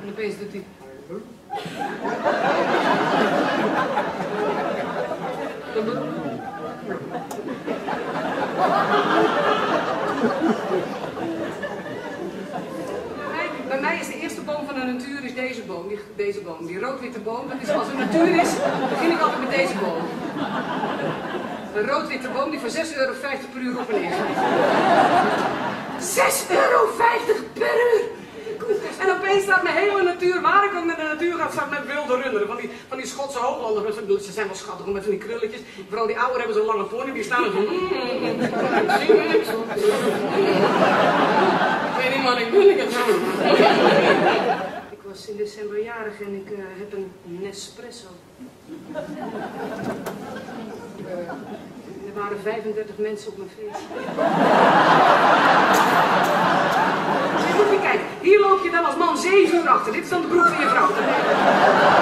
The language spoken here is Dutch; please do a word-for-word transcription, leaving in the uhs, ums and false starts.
En opeens doet hij... Bij mij is de eerste boom van de natuur is deze boom, die, deze boom, die rood-witte boom. Dat is als er natuur is, begin ik altijd met deze boom. Een rood-witte boom die voor zes euro vijftig per uur op en neer gaat. zes euro vijftig per uur! En opeens staat mijn hele natuur, waar ik ook naar de natuur ga, staat met wilde runderen. Van die, van die Schotse hooglanders, ze zijn wel schattig met van die krulletjes. Vooral die ouderen hebben zo'n lange pony, die staan er zo... Ik weet niet wat ik wil, ik heb zo. Ik was in december jarig en ik uh, heb een Nespresso. Uh, er waren vijfendertig mensen op mijn feest. Moet je kijken, hier loop je dan als man zeven uur achter. Dit is dan de broek van je vrouw.